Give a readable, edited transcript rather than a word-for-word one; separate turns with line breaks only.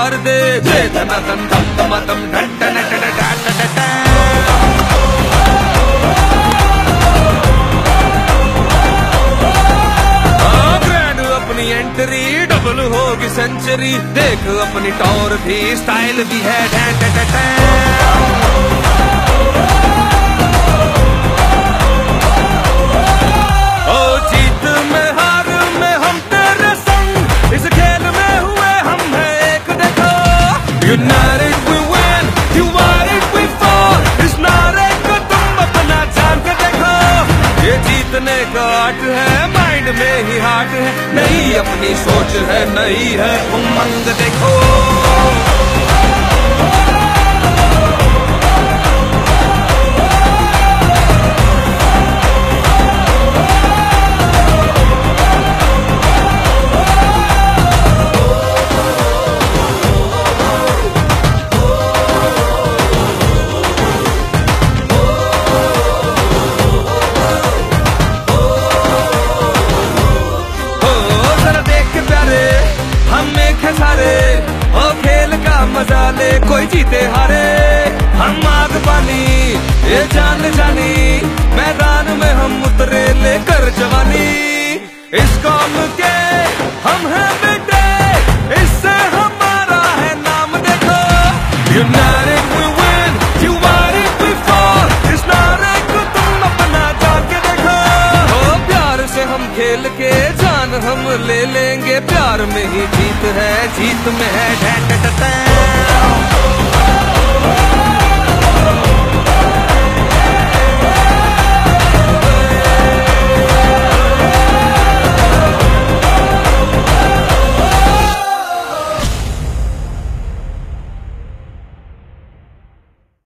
प्यार दे, दे धनाधन धम धमाधम ढन ढन ढन ढन ढन ढन। अपनी एंट्री डबल होगी सेंचुरी, देख अपनी टॉर भी स्टाइल भी है ढन ढन ढन ढन। ओ जीत में हार में हम तेरे संग, इस खेल में हुए हम हैं एक देखो। United we win, divided we fall, इस नारे को तुम अपना जान के देखो। ये जीतने का आर्ट है, माइंड में ही हार्ट है, नहीं अपनी सोच है, नहीं है उमंग देखो। सारे ओ खेल का मजा ले, कोई जीते हारे हम आग पानी ये जान जानी, मैदान में हम उतरे लेकर जवानी। इस कौम के हम हैं बेटे, इससे हमारा है नाम देखो। United we win, divided we fall, इस नारे को तुम अपना जान के देखो। ओ प्यार से हम खेल के जान हम ले लेंगे, प्यार में ही जीत है, जीत में है ढन ढन ढन।